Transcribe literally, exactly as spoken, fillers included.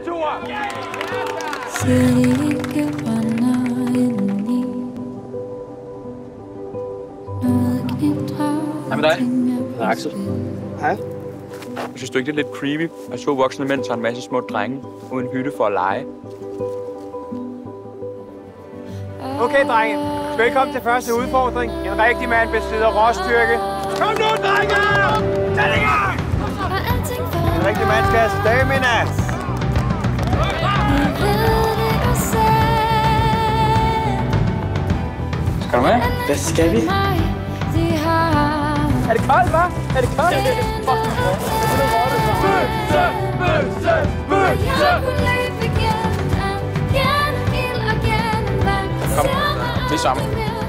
mandetur! Hej med dig. Jeg er Aksel. Hej. Synes du ikke, det er lidt creepy, at to voksne mænd tager en masse små drenge uden hytte for at lege? Okay, drenge. Velkommen til første udfordring. En rigtig mand besidder råstyrke. Kom nu, drenge! Tag det i gang! En rigtig mand skal have stamina. Skal du med? Hvad skal vi? Er det koldt, hva'? Er det koldt? Bøsse! Bøsse! Bøsse! Kom, det er sammen.